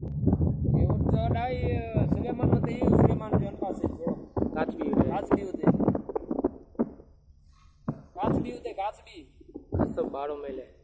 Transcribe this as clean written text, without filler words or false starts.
ये उठदाई सुलेमान मते ये सुलेमान जोन पासे थोड़ो काचबी होते काचबी खसो 12 मेले